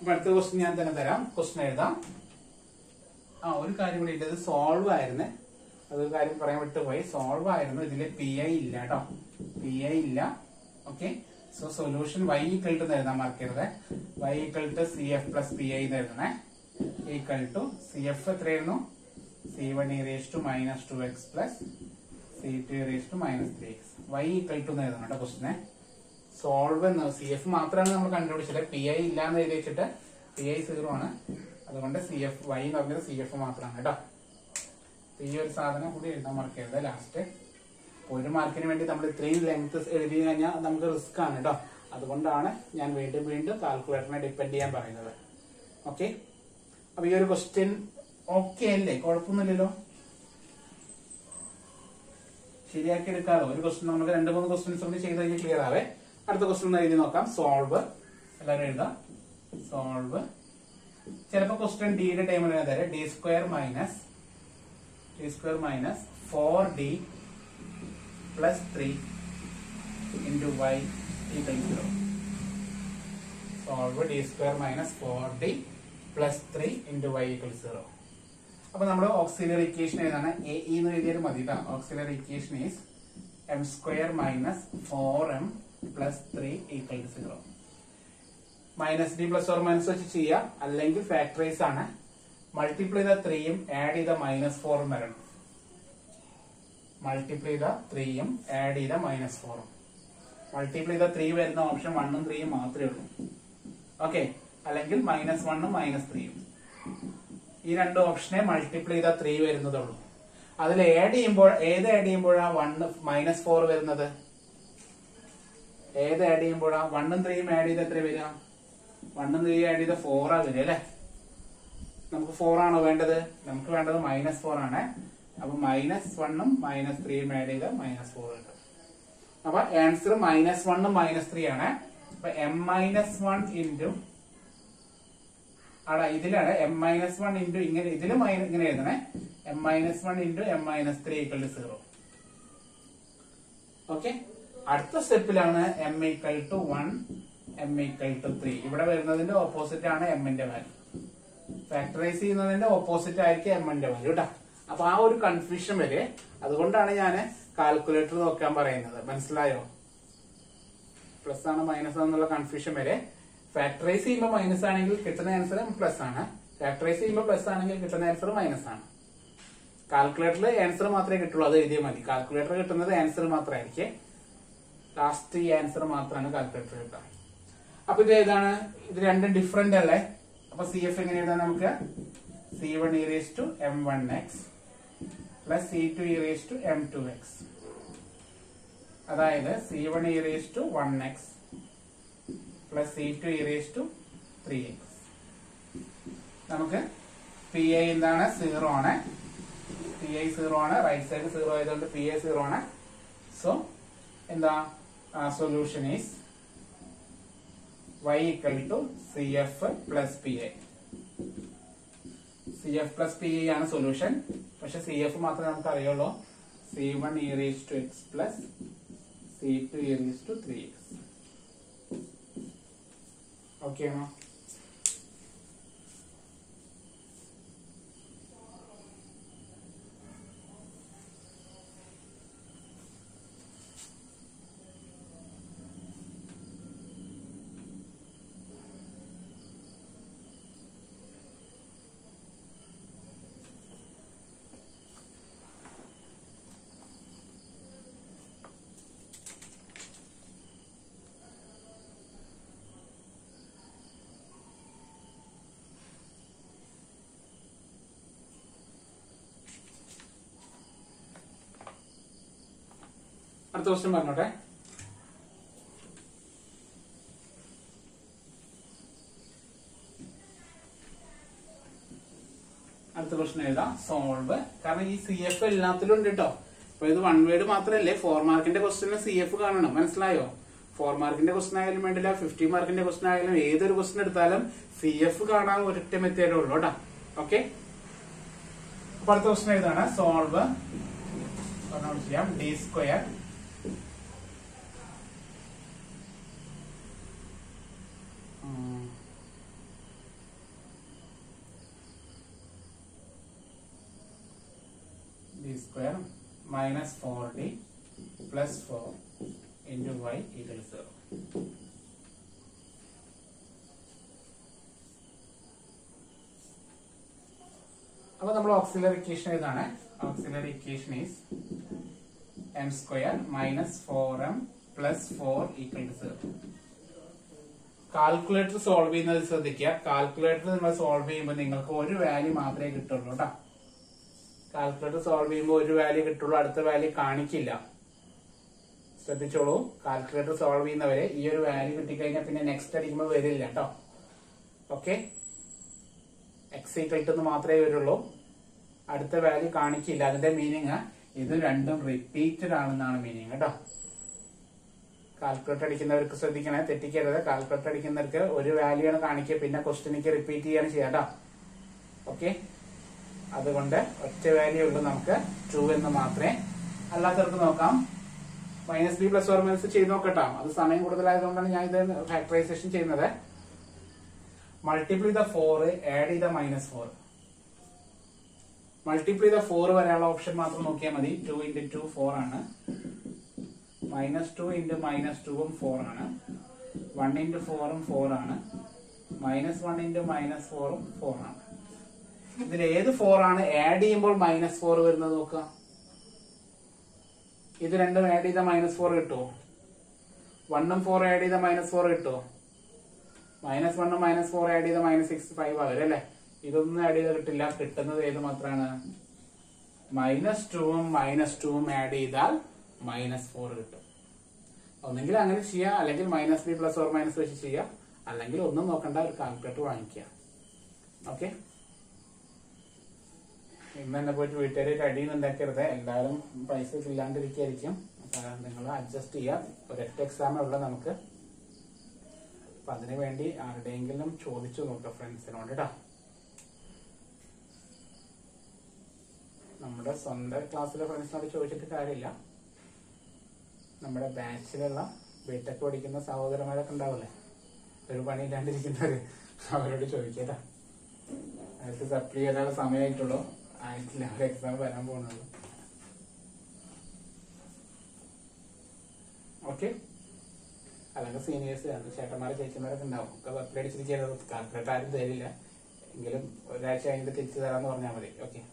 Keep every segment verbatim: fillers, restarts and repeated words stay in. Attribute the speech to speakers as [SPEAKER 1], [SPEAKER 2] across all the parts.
[SPEAKER 1] അപ്പൊ അടുത്ത ക്വസ്റ്റ്യൻ ഞാൻ തന്നെ തരാം. ക്വസ്റ്റ്യൻ എഴുതാം. ആ ഒരു കാര്യം കൂടി ഉണ്ട്, ഇത് സോൾവ് ആയിരുന്നു, അതൊരു കാര്യം പറയാൻ വിട്ടുപോയി. സോൾവ് ആയിരുന്നു, ഇതില് പി ഐ ഇല്ല കേട്ടോ, പി ഐ ഇല്ല. Okay, so solution y equal to എഴുതാൻ മറക്കരുത്. Y equal to C F plus P I എഴുതണേ. ഈക്വൽ ടു സി എഫ് എത്രയായിരുന്നു? C one e raise to minus two x plus C two e raise to minus three x. Y equal to എഴുതണം കേട്ടോ ക്വസ്റ്റിനെ. Solve എന്ന് C F മാത്രമാണ് നമ്മൾ കണ്ടുപിടിച്ചത്, P I ഇല്ലാന്ന് എഴുതി വെച്ചിട്ട് പി ഐ സീറോ ആണ്, അതുകൊണ്ട് സി എഫ് വൈ എന്ന് പറഞ്ഞത് സി എഫ് മാത്രമാണ് കേട്ടോ. ഈ ഒരു സാധനം കൂടി എഴുതാൻ മറക്കരുത് ലാസ്റ്റ്. ഒരു മാർക്കിന് വേണ്ടി നമ്മൾ ഇത്രയും ലെങ്ത് എഴുതി കഴിഞ്ഞാൽ നമുക്ക് റിസ്ക് ആണ് കേട്ടോ, അതുകൊണ്ടാണ് ഞാൻ വീണ്ടും വീണ്ടും കാൽക്കുലേറ്ററിനെ ഡിപ്പെൻഡ് ചെയ്യാൻ പറയുന്നത്. ഓക്കെ, അപ്പൊ ഈ ഒരു ക്വസ്റ്റ്യൻ ഓക്കെ അല്ലേ? കുഴപ്പമൊന്നുമില്ലല്ലോ, ശരിയാക്കി എടുക്കാമല്ലോ. ഒരു ക്വസ്റ്റ്യൻ നമുക്ക് രണ്ട് മൂന്ന് ക്വസ്റ്റ്യൻസ് കൂടി ചെയ്ത് കഴിഞ്ഞാൽ ക്ലിയർ ആവേ. അടുത്ത ക്വസ്റ്റ്യൻ എഴുതി നോക്കാം. സോൾവ്, എല്ലാവരും എഴുതാം. സോൾവ്. ചിലപ്പോൾ ക്വസ്റ്റ്യൻ ഡിയുടെ ടൈമിൽ തരാം. D square minus D square minus four D plus three into Y equal zero. Solve D square minus four D plus three into Y equal zero. അപ്പൊ നമ്മുടെ ഓക്സിലറി ഇക്വേഷൻ ഏതാണ്? A E എന്ന് എഴുതിയാലും മതി. Auxiliary equation is m square minus four m plus three equal to zero. Minus D plus or minus വെച്ച് ചെയ്യാം, അല്ലെങ്കിൽ factorise ആണ്. മൾട്ടിപ്ലൈ ചെയ്ത ത്രീയും ആഡ് ചെയ്ത മൈനസ് ഫോറും വരണം. മൾട്ടിപ്ലൈ ചെയ്ത ത്രീയും ആഡ് ചെയ്ത മൈനസ് ഫോറും. മൾട്ടിപ്ലൈ ചെയ്ത ത്രീ വരുന്ന ഓപ്ഷൻ വണ്ണും ത്രീയും മാത്രമേ ഉള്ളൂ. ഓക്കെ, അല്ലെങ്കിൽ മൈനസ് വണ്ണും മൈനസ് ത്രീയും. ഈ രണ്ട് ഓപ്ഷനെ മൾട്ടിപ്ലൈ ചെയ്ത ത്രീ വരുന്നതുള്ളൂ. അതിൽ ആഡ് ചെയ്യുമ്പോൾ ഏത് ആഡ് ചെയ്യുമ്പോഴാണ് വൺ മൈനസ് ഫോർ വരുന്നത്? ഏത് ആഡ് ചെയ്യുമ്പോഴാ? വണ്ണും ത്രീയും ആഡ് ചെയ്ത് എത്ര വരിക? വണ്ണും ത്രീയും ആഡ് ചെയ്ത ഫോറാ വരിക അല്ലെ? നമുക്ക് ഫോർ ആണോ വേണ്ടത്? നമുക്ക് വേണ്ടത് മൈനസ് ഫോർ ആണ്. അപ്പൊ മൈനസ് വണ്ണും മൈനസ് ത്രീയും ആഡ് ചെയ്ത് മൈനസ് ഫോർ കിട്ടും. അപ്പൊ ആൻസർ മൈനസ് വണ്ണും മൈനസ് ത്രീ ആണ്. അപ്പൊ എം മൈനസ് വൺ ഇൻറ്റു അവിടെ ഇതിലാണ് എം മൈനസ് വൺ ഇൻറ്റു ഇങ്ങനെ ഇതിലും ഇങ്ങനെ എഴുതണേ. M minus one into m minus three equal to zero. Okay, അടുത്ത സ്റ്റെപ്പിലാണ് m equal to one m equal to three. ഇവിടെ വരുന്നതിന്റെ ഓപ്പോസിറ്റ് ആണ് എമ്മിന്റെ വാല്യൂ. ഫാക്ടറൈസ് ചെയ്യുന്നതിന്റെ ഓപ്പോസിറ്റ് ആയിരിക്കും എമ്മിന്റെ വാല്യൂ കേട്ടോ. അപ്പൊ ആ ഒരു കൺഫ്യൂഷൻ വരെ, അതുകൊണ്ടാണ് ഞാൻ കാൽക്കുലേറ്റർ നോക്കാൻ പറയുന്നത്. മനസ്സിലായോ? പ്ലസ് ആണ് മൈനസ് ആണെന്നുള്ള കൺഫ്യൂഷൻ വരെ. ഫാക്ടറൈസ് ചെയ്യുമ്പോൾ മൈനസ് ആണെങ്കിൽ കിട്ടുന്ന ആൻസർ പ്ലസ് ആണ്, ഫാക്ടറൈസ് ചെയ്യുമ്പോൾ പ്ലസ് ആണെങ്കിൽ കിട്ടുന്ന ആൻസർ മൈനസ് ആണ്. കാൽക്കുലേറ്ററിൽ ആൻസർ മാത്രമേ കിട്ടുള്ളൂ, അത് എഴുതിയാൽ മതി. കാൽക്കുലേറ്റർ കിട്ടുന്നത് ആൻസർ മാത്രമായിരിക്കും, ലാസ്റ്റ് ഈ ആൻസർ മാത്രമാണ് കാൽക്കുലേറ്റർ കിട്ടുക. അപ്പൊ ഇത് ഏതാണ്? ഇത് രണ്ടും ഡിഫറെന്റ് അല്ലേ? അപ്പൊ സി എഫ് എങ്ങനെ എഴുതാൻ നമുക്ക്? C one e raise to M one X plus C two e raise to M two x. അതായത് C one e raise to one X plus C two e raise to three x. നമുക്ക് P I എന്താണ്? Zero ആണ്. P I zero ആണ്, right side zero ആയതുകൊണ്ട് P I zero ആണ്. So എന്താ solution is y equal to C F plus P I. C F plus P I ആണ് solution. പക്ഷെ C F മാത്രമേ നമുക്ക് അറിയുള്ളൂ. C one e raise to x plus C two e raise to three x. Okay ആണോ? അടുത്ത question പറഞ്ഞോട്ടെ. അടുത്ത question എഴുതാം. സോൾവ്. കാരണം ഈ സി എഫ് എല്ലാത്തിലും ഉണ്ട് കേട്ടോ. അപ്പൊ ഇത് വൺ വേർഡ് മാത്രമല്ലേ, ഫോർ മാർക്കിന്റെ ക്വസ്റ്റ്യന് സി എഫ് കാണണം. മനസ്സിലായോ? ഫോർ മാർക്കിന്റെ ക്വസ്റ്റ്യൻ ആയാലും വേണ്ടില്ല, ഫിഫ്റ്റി മാർക്കിന്റെ ക്വസ്റ്റ്യൻ ആയാലും ഏതൊരു ക്വസ്റ്റ്യൻ എടുത്താലും സി എഫ് കാണാൻ ഒരൊറ്റ മെത്തേഡേ ഉള്ളൂ കേട്ടോ. ഓക്കെ, അപ്പൊ അടുത്ത ക്വസ്റ്റ്യൻ എഴുതാണ്. സോൾവ് ചെയ്യാം. D square square minus four D plus four into Y equal zero. അപ്പൊ നമ്മൾ ഓക്സിലറി ഇക്വേഷൻ ഇതാണ്. Auxiliary equation is m square minus four m plus four equal to zero. Calculator solve ചെയ്യുന്നത് ശ്രദ്ധിക്കുക. Calculator നിങ്ങൾ solve ചെയ്യുമ്പോൾ നിങ്ങൾക്ക് ഒരു value മാത്രമേ കിട്ടുള്ളൂ കേട്ടോ. കാൽക്കുലേറ്റർ സോൾവ് ചെയ്യുമ്പോൾ ഒരു വാല്യൂ കിട്ടുള്ളൂ, അടുത്ത വാല്യൂ കാണിക്കില്ല. ശ്രദ്ധിച്ചോളൂ, കാൽക്കുലേറ്റർ സോൾവ് ചെയ്യുന്നവരെ ഈ ഒരു വാല്യൂ കിട്ടിക്കഴിഞ്ഞാൽ പിന്നെ നെക്സ്റ്റ് അടിക്കുമ്പോൾ വരില്ല കേട്ടോ. ഓക്കെ, എക്സ് ഈക്വൽ ടു മാത്രമേ വരുള്ളൂ, അടുത്ത വാല്യൂ കാണിക്കില്ല. അതിന്റെ മീനിങ് ഇത് രണ്ടും റിപ്പീറ്റഡ് ആണെന്നാണ് മീനിങ് കേട്ടോ. കാൽക്കുലേറ്റർ അടിക്കുന്നവർക്ക് ശ്രദ്ധിക്കണേ, തെറ്റിക്കരുത്. കാൽക്കുലേറ്റർ അടിക്കുന്നവർക്ക് ഒരു വാല്യൂ ആണ് കാണിക്കുക, പിന്നെ ക്വസ്റ്റ്യനിക്ക് റിപ്പീറ്റ് ചെയ്യാണ് ചെയ്യാം കേട്ടോ. ഓക്കെ, അതുകൊണ്ട് ഒറ്റ വാല്യൂ ഉള്ളൂ നമുക്ക് ട്രൂ എന്ന് മാത്രമേ. അല്ലാത്തവർക്ക് നോക്കാം. Minus B plus or minus ചെയ്ത് നോക്കട്ടോ. അത് സമയം കൂടുതലായതുകൊണ്ടാണ് ഞാൻ ഇത് ഫാക്ടറൈസേഷൻ ചെയ്യുന്നത്. മൾട്ടിപ്ലൈ ദ ഫോർ, ആഡ് ചെയ്ത minus four. Multiply the four വരെയുള്ള ഓപ്ഷൻ മാത്രം നോക്കിയാൽ മതി. ടു ഇൻറ്റു ടു ഫോർ ആണ്, മൈനസ് ടു ഇൻറ്റു മൈനസ് ടുവും ഫോർ ആണ്, വൺ ഇൻറ്റു ഫോറും ഫോർ ആണ്, മൈനസ് വൺ ഇൻറ്റു മൈനസ് ഫോറും ഫോർ ആണ്. ഇതിൽ ഏത് ഫോർ ആണ് ആഡ് ചെയ്യുമ്പോൾ മൈനസ് ഫോർ വരുന്നത് നോക്കുക. ഇത് രണ്ടും ആഡ് ചെയ്ത മൈനസ് ഫോർ കിട്ടുമോ? വണ്ണും ഫോർ ആഡ് ചെയ്ത മൈനസ് ഫോർ കിട്ടുമോ? മൈനസ് വണ്ണും മൈനസ് ഫോർ ആഡ് ചെയ്ത മൈനസ് സിക്സ് ഫൈവ് ആവരും അല്ലെ. ഇതൊന്നും ആഡ് ചെയ്ത് കിട്ടില്ല. കിട്ടുന്നത് ഏത് മാത്രമാണ്? മൈനസ് ടുവും മൈനസ് ടുവും ആഡ് ചെയ്താൽ മൈനസ് ഫോർ കിട്ടും. ഒന്നെങ്കിൽ അങ്ങനെ ചെയ്യാം, അല്ലെങ്കിൽ minus B plus or minus വെച്ച് ചെയ്യാം, അല്ലെങ്കിൽ ഒന്നും നോക്കണ്ട, ഒരു കാൽക്കുലേറ്റർ വാങ്ങിക്കുക. ഓക്കെ, ഇന്ന് തന്നെ പോയിട്ട് വീട്ടുകാരായിട്ട് അടിയൊന്നും ഉണ്ടാക്കരുത്. എന്തായാലും പൈസ ഇല്ലാണ്ടിരിക്കായിരിക്കും. നിങ്ങൾ അഡ്ജസ്റ്റ് ചെയ്യാം. ഒരൊറ്റ എക്സാമേ ഉള്ളൂ നമുക്ക്. അപ്പൊ അതിനു വേണ്ടി ആരുടെയെങ്കിലും ചോദിച്ചു നോക്കാം ഫ്രണ്ട്സിനോട് കേട്ടോ. നമ്മുടെ സ്വന്തം ക്ലാസ്സിലെ ഫ്രണ്ട്സിനോട് ചോദിച്ചിട്ട് കാര്യമില്ല. നമ്മുടെ ബാച്ചിലുള്ള ബിടെക് പഠിക്കുന്ന സഹോദരന്മാരൊക്കെ ഉണ്ടാവില്ലേ, ഒരു പണി ഇല്ലാണ്ടിരിക്കുന്നവര്, അവരോട് ചോദിക്കട്ടോ. അവർക്ക് സപ്ലി ചെയ്യാനുള്ള സമയമായിട്ടുള്ളൂ, ആയിട്ടില്ല, ഒരു എക്സാം വരാൻ പോകുന്നുള്ളൂ. ഓക്കെ, അല്ലെങ്കിൽ സീനിയേഴ്സ് ചേട്ടന്മാരെ ചേച്ചിമാരൊക്കെ ഉണ്ടാവും. ഒക്കെ സപ്ലി അടിച്ചിരിക്കുന്നത് കാൽക്കുലേറ്റർ ആരും തരില്ല, എങ്കിലും ഒരാഴ്ച കഴിഞ്ഞിട്ട് തിരിച്ചു തരാന്ന് പറഞ്ഞാൽ മതി. ഓക്കെ,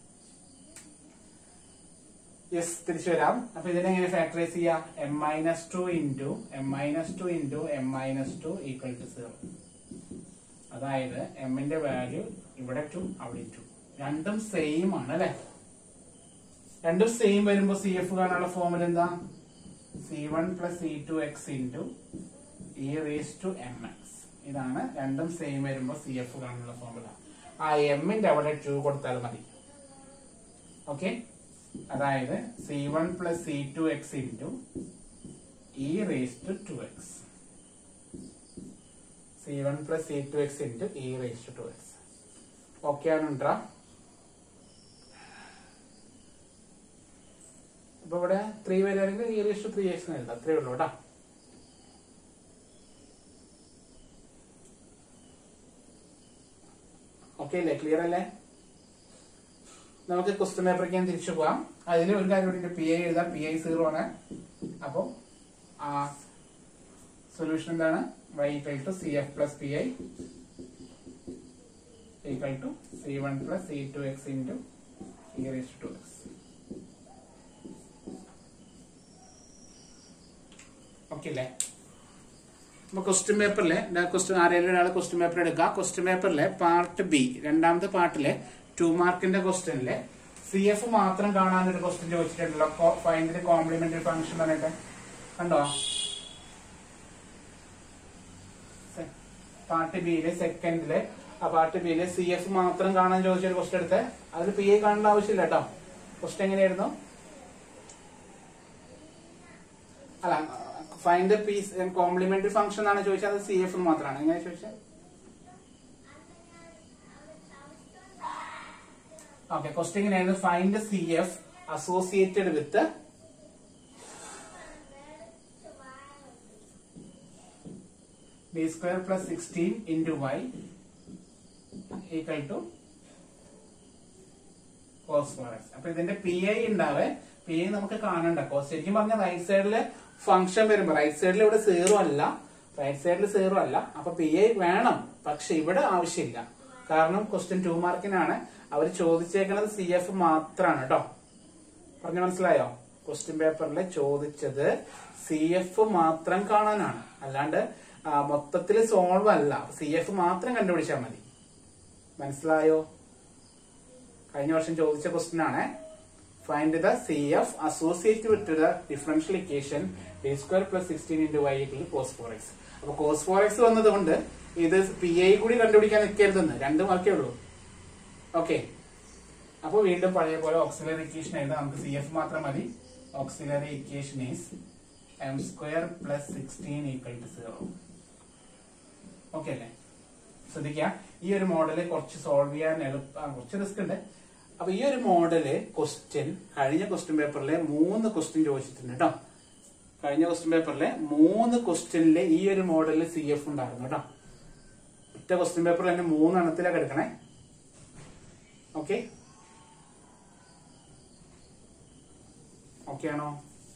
[SPEAKER 1] യെസ്, തിരിച്ചു വരാം. അപ്പൊ ഇതിനെങ്ങനെ ഫാക്ടറൈസ് ചെയ്യാം? M minus two into m minus two into m minus two equal to zero. അതായത് എമ്മിന്റെ വാല്യൂ ഇവിടെ ടു, അവിടെ ടു, രണ്ടും സെയിം ആണ് അല്ലെ. രണ്ടും സെയിം വരുമ്പോ സി എഫ് കാണാനുള്ള ഫോമുല എന്താ? C one plus C two X into e raise to M x. ഇതാണ് രണ്ടും സെയിം വരുമ്പോ സി എഫ് കാണാനുള്ള ഫോമുല. ആ എമ്മിന്റെ അവിടെ ടു കൊടുത്താൽ മതി. ഓക്കെ, അതായത് C one plus C two X into e raise to two x. C one plus C two X into e raise to two X. Okay ആണുണ്ടാ? അപ്പൊ ഇവിടെ ത്രീ വരികയാണെങ്കിൽ e raise to three x എഴുതാം. അത്രേ ഉള്ളൂ കേട്ടോ. Okay അല്ലേ? Clear അല്ലേ? നമുക്ക് ക്വസ്റ്റ്യൻ പേപ്പറിലേക്ക് ഞാൻ തിരിച്ചു പോകാം. അതിൽ ഒരു കാര്യം കൂടി, പി ഐ എഴുതാം. പി ഐ സീറോ ആണ്. അപ്പൊ ആ സൊല്യൂഷൻ എന്താണ്? y equal to C F plus P I equal to C one plus C two X into e raise to X. Okay അല്ലേ? അപ്പൊ ക്വസ്റ്റ്യൻ പേപ്പറിലെ ക്വസ്റ്റ്യൻ ആരെങ്കിലും ഒരാൾ ക്വസ്റ്റ്യൻ പേപ്പർ എടുക്കുക. ക്വസ്റ്റ്യൻ പേപ്പറിലെ പാർട്ട് ബി, രണ്ടാമത്തെ പാർട്ടിലെ ടു മാർക്കിന്റെ ക്വസ്റ്റ്യനിലെ സി എഫ് മാത്രം കാണാനൊരു ക്വസ്റ്റ്യൻ ചോദിച്ചിട്ടുണ്ടല്ലോ. ഫൈൻഡ് ദി കോംപ്ലിമെന്ററി ഫംഗ്ഷൻ പറഞ്ഞിട്ട് കണ്ടോ? പാർട്ട് ബിയിലെ സെക്കൻഡിലെ ആ പാർട്ട് ബിയിലെ സി എഫ് മാത്രം കാണാൻ ചോദിച്ചൊരു ക്വസ്റ്റ്യൻ എടുത്ത് അതിൽ പി ഐ കാണേണ്ട ആവശ്യമില്ല കേട്ടോ. ക്വസ്റ്റ്യൻ എങ്ങനെയായിരുന്നു? അല്ല, find the piece complementary function ആണ് ചോദിച്ചത്. അത് സി എഫ് മാത്രമാണ്. എങ്ങനെ ചോദിച്ചത്? ഓക്കെ, ക്വസ്റ്റ്യൻ എങ്ങനെയായിരുന്നു? Find C F associated with B square plus sixteen into Y equal to cos four x. അപ്പൊ ഇതിന്റെ പി ഐ ഉണ്ടാവേ, പി ഐ നമുക്ക് കാണണ്ട. കോസ് ശരിക്കും പറഞ്ഞ റൈറ്റ് സൈഡില് ഫംഗ്ഷൻ വരുമ്പോ റൈറ്റ് സൈഡിൽ ഇവിടെ സീറോ അല്ല, റൈറ്റ് സൈഡിൽ സീറോ അല്ല. അപ്പൊ പി ഐ വേണം, പക്ഷെ ഇവിടെ ആവശ്യമില്ല. കാരണം ക്വസ്റ്റ്യൻ ടു മാർക്കിനാണ്. അവർ ചോദിച്ചേക്കുന്നത് സി എഫ് മാത്രമാണ് കേട്ടോ. പറഞ്ഞു മനസ്സിലായോ? ക്വസ്റ്റ്യൻ പേപ്പറിൽ ചോദിച്ചത് സി എഫ് മാത്രം കാണാനാണ്, അല്ലാണ്ട് മൊത്തത്തിൽ സോൾവ് അല്ല. സി എഫ് മാത്രം കണ്ടുപിടിച്ചാൽ മതി. മനസ്സിലായോ? കഴിഞ്ഞ വർഷം ചോദിച്ച ക്വസ്റ്റ്യൻ ആണ്. Find the C F associate with the differential equation D square plus sixteen into y equal cos four x. അപ്പൊ കോസ് ഫോർ എക്സ് വന്നത് കൊണ്ട് ഇത് പി ഐ കൂടി കണ്ടുപിടിക്കാൻ നിൽക്കരുതെന്ന്, രണ്ട് മാർക്കേ ഉള്ളൂ. ഓക്കെ, അപ്പൊ വീണ്ടും പഴയ പോലെ ഓക്സിലറി ഇക്വേഷൻ എഴുതാം. നമുക്ക് സി എഫ് മാത്രം മതി. Auxiliary equation is m square plus sixteen equal to zero. Okay അല്ലേ? ശ്രദ്ധിക്കുക, ഈ ഒരു മോഡല് കുറച്ച് സോൾവ് ചെയ്യാൻ എളുപ്പം, കുറച്ച് റിസ്ക് ഉണ്ട്. അപ്പൊ ഈ ഒരു മോഡല് ക്വസ്റ്റ്യൻ കഴിഞ്ഞ ക്വസ്റ്റ്യൻ പേപ്പറിലെ മൂന്ന് ക്വസ്റ്റ്യൻ ചോദിച്ചിട്ടുണ്ട് കേട്ടോ. കഴിഞ്ഞ ക്വസ്റ്റ്യൻ പേപ്പറിലെ മൂന്ന് ക്വസ്റ്റ്യനിലെ ഈ ഒരു മോഡലിൽ സി എഫ് ഉണ്ടായിരുന്നു കേട്ടോ. ഒറ്റ ക്വസ്റ്റ്യൻ പേപ്പറിൽ തന്നെ മൂന്നെണ്ണത്തിലൊക്കെ എടുക്കണേ. ഓക്കെ, ഓക്കെ ആണോ?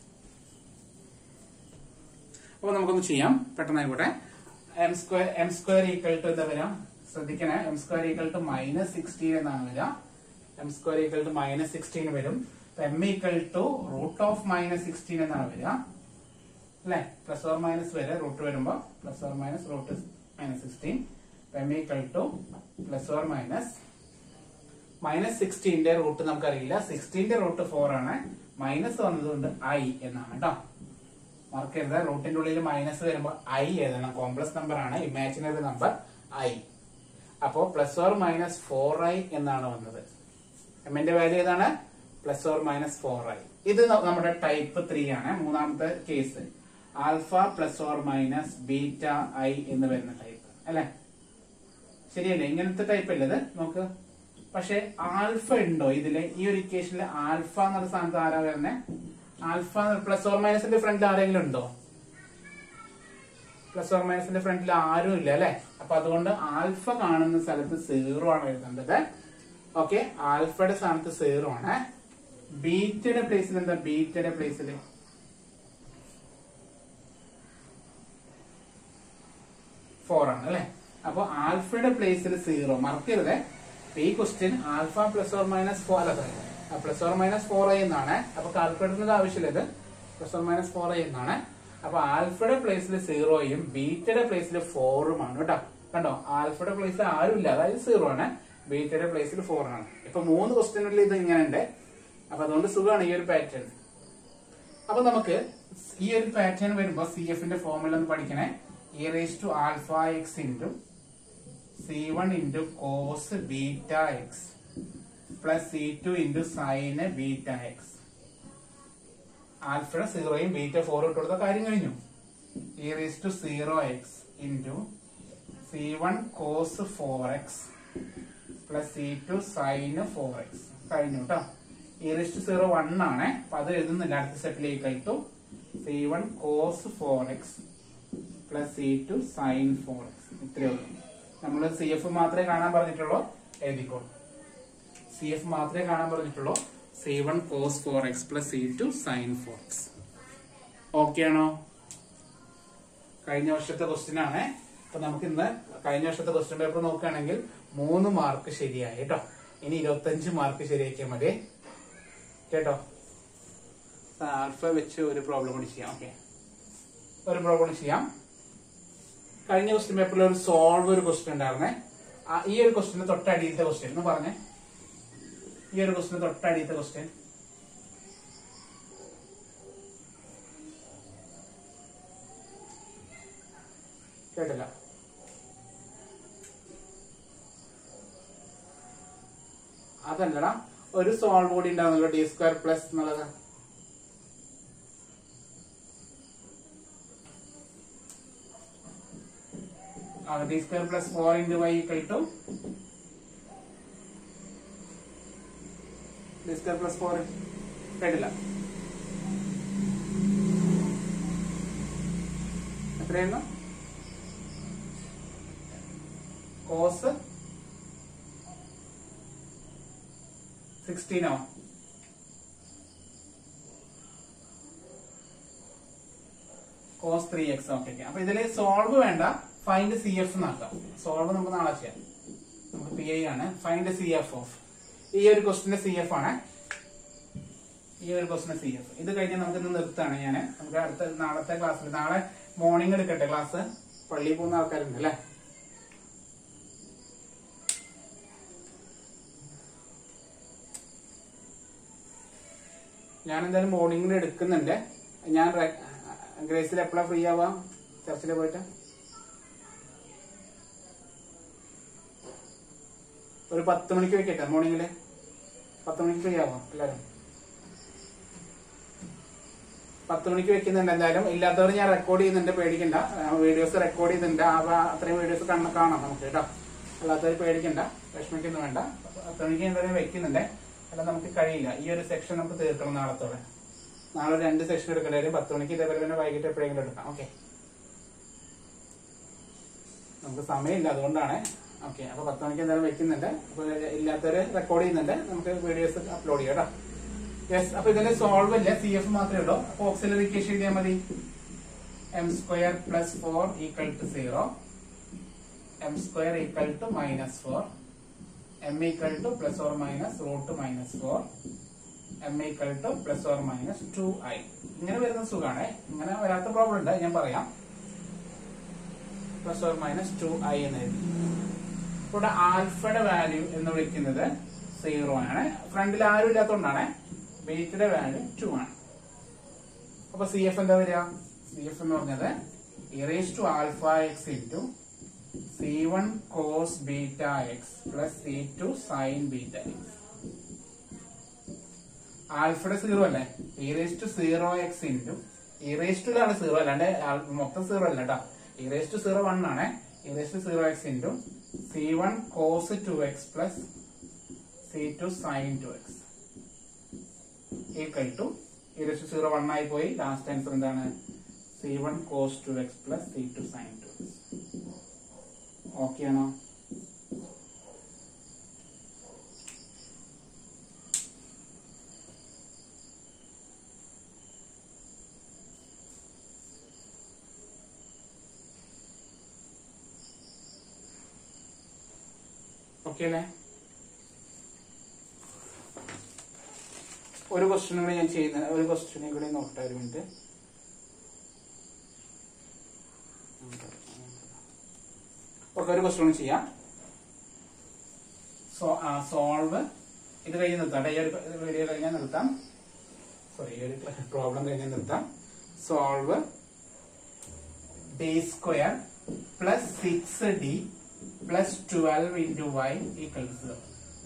[SPEAKER 1] അപ്പൊ നമുക്കൊന്ന് ചെയ്യാം, പെട്ടെന്നായിക്കോട്ടെ. M square m square equal to എന്താ വരാം? ശ്രദ്ധിക്കണേ, m square equal to minus sixteen എന്നാണ് വരിക. M square equal to minus sixteen വരും. M equal to root of minus sixteen എന്നാണ് വരിക അല്ലെ? പ്ലസ് ഓർ മൈനസ് വരെ റൂട്ട് വരുമ്പോ plus or minus root minus sixteen. M equal to plus or minus minus സിക്സ്റ്റീന്റെ root നമുക്കറിയില്ല. സിക്സ്റ്റീന്റെ root four ആണ്. മൈനസ് വന്നതുകൊണ്ട് ഐ എന്നാണ് കേട്ടോ. മാർക്ക് ചെയ്ത റൂട്ടിന്റെ ഉള്ളിൽ മൈനസ് വരുമ്പോൾ ഐ എഴുതണം. കോംപ്ലക്സ് നമ്പർ ആണ്, ഇമാജിനറി നമ്പർ ഐ. അപ്പോ plus or minus four i എന്നാണ് വന്നത്. എമ്മിന്റെ വാല്യൂ ഏതാണ്? Plus or minus four i. ഇത് നമ്മുടെ ടൈപ്പ് ത്രീ ആണ്, മൂന്നാമത്തെ case. Alpha plus or minus beta i എന്ന് വരുന്ന ടൈപ്പ് അല്ലെ? ശരിയല്ലേ? ഇങ്ങനത്തെ ടൈപ്പ് അല്ലേ ഇത്? നോക്ക്. പക്ഷെ ആൽഫ ഉണ്ടോ ഇതില്? ഈ ഒരു ഇക്വേഷനിൽ ആൽഫ എന്നുള്ള സ്ഥാനത്ത് ആരാ വരുന്നത്? ആൽഫ പ്ലസ് ഓർ മൈനസിന്റെ ഫ്രണ്ടിൽ ആരെങ്കിലും ഉണ്ടോ? പ്ലസ് ഓർ മൈനസിന്റെ ഫ്രണ്ടിൽ ആരും ഇല്ല അല്ലെ? അപ്പൊ അതുകൊണ്ട് ആൽഫ കാണുന്ന സ്ഥലത്ത് സീറോ ആണ് എഴുതേണ്ടത്. ഓക്കെ, ആൽഫയുടെ സ്ഥാനത്ത് സീറോ ആണ്. ബീറ്റയുടെ പ്ലേസിൽ എന്താ? ബീറ്റയുടെ പ്ലേസിൽ ഫോർ ആണ് അല്ലെ? അപ്പൊ ആൽഫയുടെ പ്ലേസിൽ സീറോ. മറക്കരുത്, ഈ question alpha plus or minus four അല്ല, plus or minus four i എന്നാണ്. അപ്പൊ കാൽക്കുലേറ്ററിന്റെ ആവശ്യമില്ല, ഇത് plus or minus four i എന്നാണ്. അപ്പൊ ആൽഫയുടെ പ്ലേസിൽ സീറോയും ബീറ്റയുടെ പ്ലേസിൽ ഫോറുമാണ് കേട്ടോ. കണ്ടോ? ആൽഫയുടെ പ്ലേസിൽ ആരും ഇല്ല, അതായത് സീറോ ആണ്. ബീറ്റയുടെ പ്ലേസിൽ ഫോർ ആണ്. ഇപ്പൊ മൂന്ന് ക്വസ്റ്റ്യനുകളിൽ ഇത് ഇങ്ങനെ ഉണ്ട്. അപ്പൊ അതുകൊണ്ട് സുഖമാണ് ഈ ഒരു പാറ്റേൺ. അപ്പൊ നമുക്ക് ഈ ഒരു പാറ്റേൺ വരുമ്പോ സി എഫിന്റെ ഫോർമുല ഒന്ന് പഠിക്കണേ. E raise to alpha X into C one into cos beta X plus C two into sine beta x. ആൽഫയുടെ സീറോയും ബീറ്റ ഫോറും ഇട്ട് കൊടുത്ത കാര്യം കഴിഞ്ഞു. E raise to zero x into C one cos four x plus C two sine four x കഴിഞ്ഞു കേട്ടോ. E raise to zero one ആണ്, അപ്പൊ അത് എഴുതുന്നില്ല. അടുത്ത സ്റ്റെപ്പിലേക്ക് to C one cos four x plus C two sine four x. ഇത്രയേ ഉള്ളൂ. നമ്മൾ സി എഫ് മാത്രമേ കാണാൻ പറഞ്ഞിട്ടുള്ളൂ, എഴുതിക്കോളൂ. സി എഫ് മാത്രമേ കാണാൻ പറഞ്ഞിട്ടുള്ളൂ. C one cos four x plus C two sine four x. Okay ആണോ? കഴിഞ്ഞ വർഷത്തെ ക്വസ്റ്റ്യൻ ആണ്. അപ്പൊ നമുക്ക് ഇന്ന് കഴിഞ്ഞ വർഷത്തെ ക്വസ്റ്റ്യൻ പേപ്പർ നോക്കുകയാണെങ്കിൽ മൂന്ന് മാർക്ക് ശരിയായി കേട്ടോ. ഇനി ഇരുപത്തഞ്ച് മാർക്ക് ശരിയാക്കിയാൽ മതി കേട്ടോ. ആൽഫ വെച്ച് ഒരു പ്രോബ്ലം കൂടി ചെയ്യാം. ഓക്കെ, ഒരു പ്രോബ്ലം കൂടി ചെയ്യാം. കഴിഞ്ഞ ക്വസ്റ്റ്യൻ പേപ്പറിൽ ഒരു സോൾവ് ഒരു ക്വസ്റ്റ്യൻ ഉണ്ടായിരുന്നേ. ഈ ഒരു ക്വസ്റ്റ്യന് തൊട്ടടിയിലത്തെ ക്വസ്റ്റ്യൻ എന്ന് പറഞ്ഞേ. ഈ ഒരു ക്വസ്റ്റ്യന് തൊട്ടടിയിലത്തെ ക്വസ്റ്റ്യൻ കേട്ടില്ല. അതല്ലടാ, ഒരു സോൾവ് കൂടി ഉണ്ടാവുന്നല്ലോ, ഡി സ്ക്വയർ പ്ലസ് എന്നുള്ളത്. D square plus four into Y equal to D square plus four കേട്ടില്ല. എത്രയായിരുന്നു? കോസ് സിക്സ്റ്റീനോ കോസ് ത്രീ എക്സ്. ഓക്കെ. അപ്പൊ ഇതില് സോൾവ് വേണ്ട, ഫൈൻഡ് സി എഫ് എന്നാക്കാം. സോൾവ് നമുക്ക് നാളെ ചെയ്യാം. നമുക്ക് പി ഐ ആണ്. ഫൈൻഡ് സി എഫ് ഓഫ് ഈ ഒരു ക്വസ്റ്റിന്റെ സി എഫ് ആണ്. ഈ ഒരു ക്വസ്റ്റിന്റെ സി എഫ്. ഇത് കഴിഞ്ഞാൽ നമുക്ക് ഇന്ന് നിർത്താണ് ഞാൻ. നമുക്ക് അടുത്ത നാളത്തെ ക്ലാസ്സിൽ, നാളെ മോർണിംഗ് എടുക്കട്ടെ ക്ലാസ്. പള്ളിയിൽ പോകുന്ന ആൾക്കാരുണ്ട് അല്ലെ? ഞാൻ എന്തായാലും മോർണിംഗിൽ എടുക്കുന്നുണ്ട്. ഞാൻ ഗ്രേസിൽ എപ്പോഴാണ് ഫ്രീ ആവാം? ചർച്ചിൽ പോയിട്ട് ഒരു പത്ത് മണിക്ക് വെക്കട്ടെ. മോർണിംഗില് പത്ത് മണിക്ക് ഫ്രീ ആവാം എല്ലാരും? പത്ത് മണിക്ക് വെക്കുന്നുണ്ട് എന്തായാലും. ഇല്ലാത്തവർ ഞാൻ റെക്കോർഡ് ചെയ്യുന്നുണ്ട്, പേടിക്കണ്ട. വീഡിയോസ് റെക്കോർഡ് ചെയ്തിട്ടുണ്ട്. അപ്പൊ അത്രയും വീഡിയോസ് കാണാം നമുക്ക് കേട്ടോ. അല്ലാത്തവർ പേടിക്കണ്ട, വിഷമിക്കൊന്നും വേണ്ട. പത്ത് മണിക്ക് എന്തായാലും വെക്കുന്നുണ്ട്. അല്ല നമുക്ക് കഴിയില്ല. ഈ ഒരു സെക്ഷൻ നമുക്ക് തീർക്കണം നാളത്തോടെ. നാളെ രണ്ട് സെക്ഷൻ എടുക്കേണ്ടി വരും. പത്ത് മണിക്ക് ഇതേപോലെ തന്നെ വൈകിട്ട് എപ്പോഴെങ്കിലും എടുക്കാം. ഓക്കെ, നമുക്ക് സമയമില്ല, അതുകൊണ്ടാണ്. ഓക്കെ, അപ്പൊ പത്ത് മണിക്ക് എന്തായാലും വെക്കുന്നുണ്ട്. അപ്പൊ ഇല്ലാത്തവര് റെക്കോർഡ് ചെയ്യുന്നുണ്ട്. നമുക്ക് വീഡിയോസ് അപ്ലോഡ് ചെയ്യാം കേട്ടോ. യെസ്. അപ്പൊ ഇതിന്റെ സോൾവ് ഇല്ല, സി എഫ് മാത്രമേ ഉള്ളൂ. അപ്പൊ ഓക്സിലറി ഇക്വേഷൻ എഴുതിയാൽ മതി. M square plus four equal to zero, m square equal to minus four, m equal to plus or minus root minus four, m equal to plus or minus two i. ഇങ്ങനെ വരുന്ന സുഖാണ്. ഇങ്ങനെ വരാത്ത problem ഉണ്ട്, ഞാൻ പറയാം. Plus or minus two i എന്ന് എഴുതി. ഇവിടെ ആൽഫയുടെ വാല്യൂ എന്ന് വിളിക്കുന്നത് സീറോ ആണ്. ഫ്രണ്ടിൽ ആരും ഇല്ലാത്തതുകൊണ്ടാണ്. ബീറ്റയുടെ വാല്യൂ ടു ആണ്. അപ്പൊ സി എഫ് എന്താ വരിക? സി എഫ് എന്ന് പറഞ്ഞത് e raise to alpha X into C one cos beta X plus C two sine beta x. ആൽഫയുടെ സീറോ അല്ലേ? E raise to zero x into e raise ടുലാണ് സീറോ, അല്ലാണ്ട് മൊത്തം സീറോ അല്ല കേട്ടോ. ഇറേസ് ടു സീറോ വൺ ആണ്. E raise to zero x into C one cos two x plus C two sine two X equal to e raise to zero one ആയി പോയി. Last answer എന്താണ്? C one cos two x plus C two sine two X. Okay ആണോ? Okay അല്ലേ? ഒരു question കൂടി ഞാൻ ചെയ്യുന്ന ഒരു ക്വസ്റ്റ്യനും കൂടി നോക്കട്ടെ. ഒരു മിനിറ്റ്. ഓക്കെ, ഒരു ക്വസ്റ്റ്യൻ കൂടി ചെയ്യാം. സോൾവ് ഇത് കഴിഞ്ഞ് നിർത്താം. ഈ ഒരു വീഡിയോ കഴിഞ്ഞാൽ നിർത്താം. സോറി, ഈ ഒരു പ്രോബ്ലം കഴിഞ്ഞാൽ നിർത്താം. Solve D square plus six D plus twelve into Y equal to zero.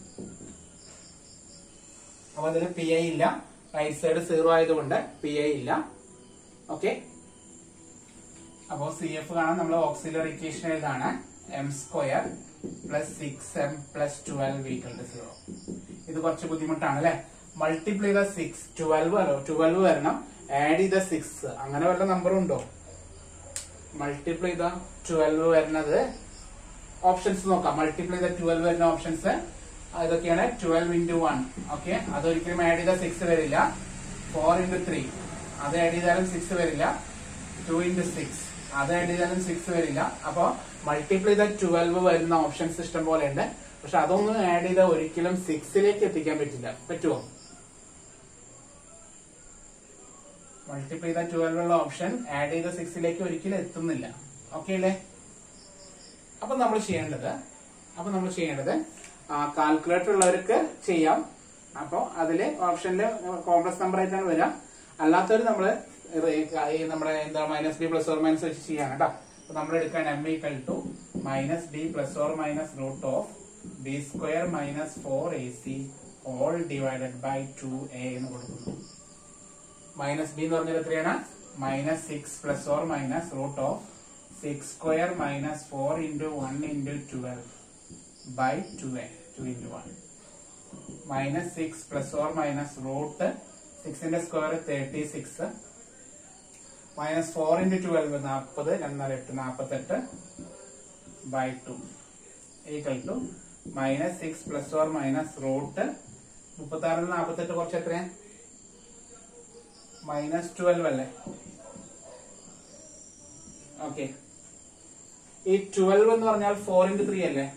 [SPEAKER 1] അപ്പൊ അതിൽ പി ഐ ഇല്ല. റൈറ്റ് സൈഡ് സീറോ ആയതുകൊണ്ട് പി ഐ ഇല്ല. ഓക്കെ, അപ്പോ സി എഫ് കാണാൻ നമ്മൾ ഓക്സിലറി ഇക്വേഷൻ എഴുതാണ്. M square plus six M plus twelve equal to zero. ഇത് കുറച്ച് ബുദ്ധിമുട്ടാണ് അല്ലെ? മൾട്ടിപ്ലൈ ചെയ്ത സിക്സ് ട്വൽവ് അല്ലോ, ട്വൽവ് വരണം. ആഡ് ചെയ്ത സിക്സ്, അങ്ങനെ വല്ല നമ്പറും ഉണ്ടോ? മൾട്ടിപ്ലൈ ചെയ്ത ട്വൽവ് വരുന്നത് ഓപ്ഷൻസ് നോക്കാം. മൾട്ടിപ്ലൈ ചെയ്ത ട്വൽവ് വരുന്ന ഓപ്ഷൻസ് ഇതൊക്കെയാണ്. ട്വൽവ് ഇൻറ്റു വൺ, ഓക്കെ, അതൊരിക്കലും ആഡ് ചെയ്താൽ സിക്സ് വരില്ല. ഫോർ ഇൻറ്റു ത്രീ, അത് ആഡ് ചെയ്താലും സിക്സ് വരില്ല. ടു ഇൻറ്റു സിക്സ്, അത് ആഡ് ചെയ്താലും സിക്സ് വരില്ല. അപ്പൊ മൾട്ടിപ്ലൈ ചെയ്ത ട്വൽവ് വരുന്ന ഓപ്ഷൻസ് ഇഷ്ടം പോലെ ഉണ്ട്. പക്ഷെ അതൊന്നും ആഡ് ചെയ്താൽ ഒരിക്കലും സിക്സിലേക്ക് എത്തിക്കാൻ പറ്റില്ല. പറ്റുമോ? മൾട്ടിപ്ലൈ ചെയ്ത ട്വൽവ് ഉള്ള ഓപ്ഷൻ ആഡ് ചെയ്ത സിക്സിലേക്ക് ഒരിക്കലും എത്തുന്നില്ല. ഓക്കെ അല്ലേ? അപ്പൊ നമ്മൾ ചെയ്യേണ്ടത് അപ്പൊ നമ്മൾ ചെയ്യേണ്ടത് കാൽക്കുലേറ്റർ ഉള്ളവർക്ക് ചെയ്യാം. അപ്പൊ അതില് ഓപ്ഷനില് കോംപ്ലക്സ് നമ്പർ ആയിട്ടാണ് വരിക. അല്ലാത്തവർ നമ്മള് നമ്മുടെ എന്താ minus D plus or minus വെച്ച് ചെയ്യാണ് കേട്ടോ. അപ്പൊ നമ്മൾ എടുക്കാൻ M equal to minus D plus or minus root of B square minus four A C all divided by two A എന്ന് കൊടുക്കുന്നു. മൈനസ് ബി എന്ന് പറഞ്ഞാൽ എത്രയാണ്? Minus six plus or minus root of six square minus four into one into twelve by two A, two into one minus six plus or minus root സിക്സിന്റെ square thirty six minus four into twelve നാൽപ്പത്, രണ്ടര എട്ട് നാൽപ്പത്തെട്ട് by two equal to minus six plus or minus root മുപ്പത്തി ആറിൽ നാൽപ്പത്തെട്ട് കുറച്ച് എത്രയാ? Minus twelve അല്ലേ? ഓക്കെ, ഈ ട്വൽവ് എന്ന് പറഞ്ഞാൽ ഫോർ ഇന്റു ത്രീ അല്ലേ?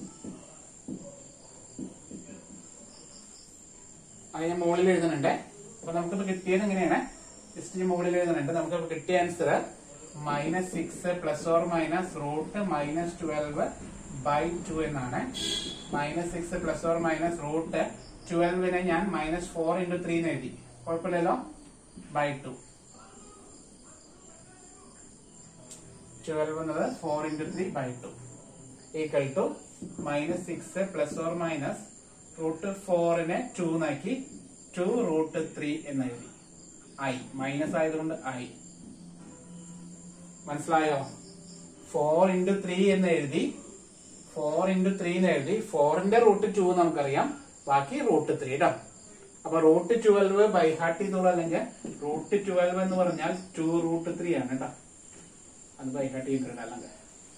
[SPEAKER 1] അത് ഞാൻ മുകളിൽ എഴുതുന്നുണ്ട്. അപ്പൊ നമുക്കിപ്പോ കിട്ടിയത് എങ്ങനെയാണ്? ജസ്റ്റ് മുകളിൽ എഴുതുന്നുണ്ട്. നമുക്കിപ്പോ കിട്ടിയ answer minus six plus or minus root minus twelve by two എന്നാണ്. Minus six plus or minus root ട്വൽവിനെ ഞാൻ മൈനസ് ഫോർ ഇന്റു ത്രീ എന്ന് എഴുതി. കുഴപ്പമില്ലല്ലോ? By two. ട്വൽവ് എന്നത് four into three by two equal to minus six plus or minus root ഫോറിനെ two എന്നാക്കി two root three എന്ന് എഴുതി. ഐ മൈനസ് ആയതുകൊണ്ട് ഐ. മനസ്സിലായോ? ഫോർ ഇന്റു ത്രീ എന്ന് എഴുതി, ഫോർ ഇന്റു ത്രീ എന്ന് എഴുതി. ഫോറിന്റെ റൂട്ട് ടു നമുക്കറിയാം, ബാക്കി റൂട്ട് ത്രീ കേട്ടോ. അപ്പൊ റൂട്ട് ട്വൽവ് ബൈ ഹാർട്ട് ചെയ്തോളൂ. അല്ലെങ്കിൽ റൂട്ട് ട്വൽവ് എന്ന് പറഞ്ഞാൽ ടു റൂട്ട് ത്രീ ആണ് കേട്ടോ. അത് ബൈ ഹാർട്ട് ചെയ്തിട്ടുണ്ട്. അല്ലെങ്കിൽ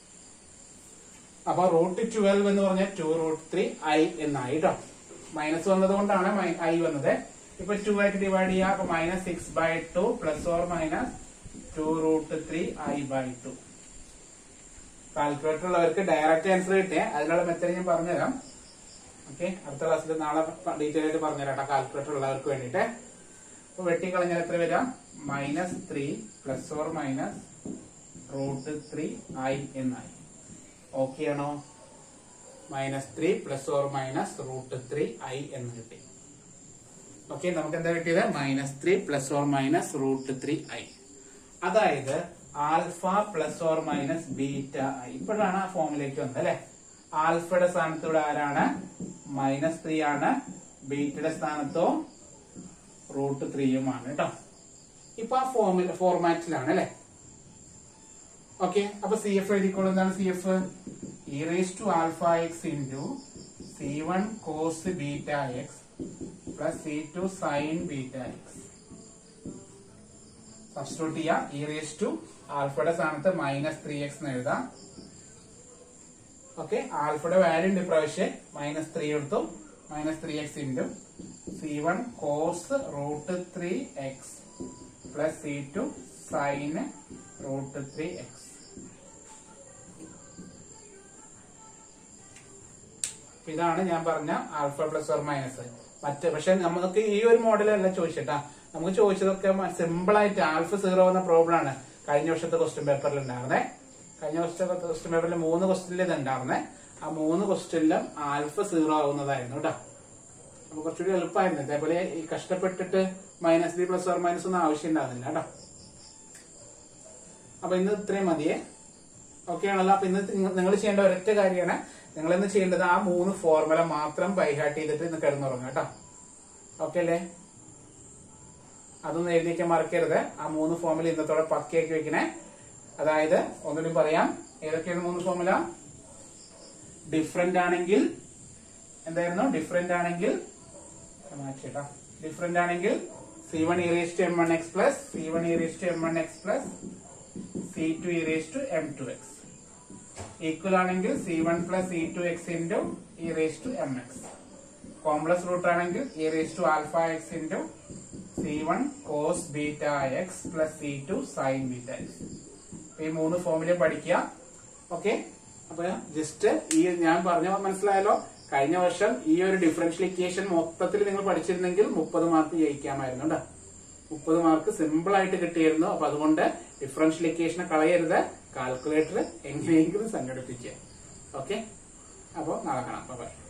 [SPEAKER 1] അപ്പൊ റൂട്ട് ട്വൽവ് എന്ന് പറഞ്ഞാൽ ടു റൂട്ട് ത്രീ ഐ എന്നായി കേട്ടോ. മൈനസ് വന്നത് കൊണ്ടാണ് ഐ വന്നത്. ഇപ്പൊ ടു ആയിട്ട് ഡിവൈഡ് ചെയ്യാം. അപ്പൊ minus six by two plus or minus two root three I by two. Calculator ഉള്ളവർക്ക് ഡയറക്റ്റ് ആൻസർ കിട്ടിയ അതിനുള്ള മെത്തേഡ് ഞാൻ പറഞ്ഞുതരാം. ഓക്കെ, അടുത്ത ക്ലാസ്സിൽ നാളെ ഡീറ്റെയിൽ ആയിട്ട് പറഞ്ഞുതരാം കാൽക്കുലേറ്റർ ഉള്ളവർക്ക് വേണ്ടിട്ട്. അപ്പൊ വെട്ടിക്കളഞ്ഞാൽ എത്ര വരാം? Minus three plus or minus root three I എന്നായി. ഓക്കെ ആണോ? Minus three plus or minus root three I എന്ന് കിട്ടി. ഓക്കെ, നമുക്ക് എന്താ കിട്ടിയത്? Minus three plus or minus root three I. അതായത് alpha plus or minus beta I. ഇപ്പോഴാണ് ആ ഫോമിലേക്ക് വന്നത് അല്ലെ? ആൽഫയുടെ സ്ഥാനത്ത് ഇവിടെ ആരാണ്? മൈനസ് ത്രീ ആണ്. ബീറ്റയുടെ സ്ഥാനത്തോ റൂട്ട് ത്രീയുമാണ് കേട്ടോ. ഇപ്പൊ ആ ഫോമിൽ ഫോർമാറ്റിലാണ് അല്ലെ? ഓക്കെ, അപ്പൊ സി എഫ് എഴുതിക്കോളൂ. എന്താണ് C F? E raise to alpha X into C one cos beta X plus C two sine beta X. Substitute ചെയ്യാം. ഇ റേസ് ടു ആൽഫയുടെ സ്ഥാനത്ത് മൈനസ് ത്രീ എക്സ് എന്ന് എഴുതാം. ഓക്കെ, ആൽഫയുടെ വാല്യൂ ഉണ്ട് ഇപ്രാവശ്യം. മൈനസ് ത്രീ എടുത്തു. Minus three X into C one cos root three X plus C two sine root three X. ഇതാണ് ഞാൻ പറഞ്ഞ ആൽഫ പ്ലസ് ഓർ മൈനസ്. മറ്റ് പക്ഷെ നമുക്ക് ഈ ഒരു മോഡലല്ല ചോദിച്ചിട്ടാ. നമുക്ക് ചോദിച്ചതൊക്കെ സിമ്പിൾ ആയിട്ട് ആൽഫ സീറോ എന്ന പ്രോബ്ലം ആണ് കഴിഞ്ഞ വർഷത്തെ ക്വസ്റ്റ്യൻ പേപ്പറിൽ ഉണ്ടായിരുന്നേ. കഴിഞ്ഞ വർഷത്തെ ക്വസ്റ്റ്യൻ പേപ്പറിൽ മൂന്ന് ക്വസ്റ്റ്യനിൽ ഇത് ഉണ്ടായിരുന്നേ. ആ മൂന്ന് ക്വസ്റ്റ്യനിലും ആൽഫ സീറോ ആവുന്നതായിരുന്നു കേട്ടോ. അപ്പൊ കുറച്ചുകൂടി എളുപ്പമായിരുന്നു. ഇതേപോലെ ഈ കഷ്ടപ്പെട്ടിട്ട് minus three plus or minus ഒന്നും ആവശ്യം ഉണ്ടാകുന്നില്ല കേട്ടോ. അപ്പൊ ഇന്ന് ഇത്രയും മതിയേ. ഓക്കെ ആണല്ലോ? അപ്പൊ ഇന്ന് നിങ്ങൾ ചെയ്യേണ്ട ഒരൊറ്റ കാര്യമാണ്, നിങ്ങൾ ഇന്ന് ചെയ്യേണ്ടത് ആ മൂന്ന് ഫോർമുല മാത്രം ബൈഹാർട്ട് ചെയ്തിട്ട് ഇന്ന് കിടന്നുറങ്ങുക കേട്ടോ. ഓക്കെ അല്ലേ? അതൊന്നും എഴുതിക്കാൻ മറക്കരുത്. ആ മൂന്ന് ഫോർമുല ഇന്നത്തോടെ പക്കയാക്കി വെക്കണേ. അതായത് ഒന്നുകൂടി പറയാം, ഏതൊക്കെയാണ് മൂന്ന് ഫോർമുല? ഡിഫറെന്റ് ആണെങ്കിൽ എന്തായിരുന്നു? ഡിഫറെന്റ് ആണെങ്കിൽ മാറ്റിട്ടാ. ഡിഫറെന്റ് ആണെങ്കിൽ C one e raise to M one X plus C one e raise to M one X plus C two e raise to M two X. Equal ആണെങ്കിൽ C one plus C two X into e raise to M X. Complex root ആണെങ്കിൽ e raise to alpha X into C one cos beta X plus C two sine beta X. ഈ മൂന്ന് ഫോമിലെ പഠിക്കുക. Okay, അപ്പൊ just ഈ ഞാൻ പറഞ്ഞ മനസ്സിലായല്ലോ. കഴിഞ്ഞ വർഷം ഈ ഒരു ഡിഫറൻഷ്യൽ ഇക്വേഷൻ മൊത്തത്തിൽ നിങ്ങൾ പഠിച്ചിരുന്നെങ്കിൽ മുപ്പത് മാർക്ക് ജയിക്കാമായിരുന്നു കേട്ടോ. മുപ്പത് മാർക്ക് സിമ്പിൾ ആയിട്ട് കിട്ടിയിരുന്നു. അപ്പൊ അതുകൊണ്ട് ഡിഫറൻഷ്യൽ ഇക്വേഷനെ കളയരുത്. കാൽക്കുലേറ്റർ എങ്ങനെയെങ്കിലും സംഘടിപ്പിക്കുക. ഓക്കെ, അപ്പൊ നാളെ കാണാം. ബൈ.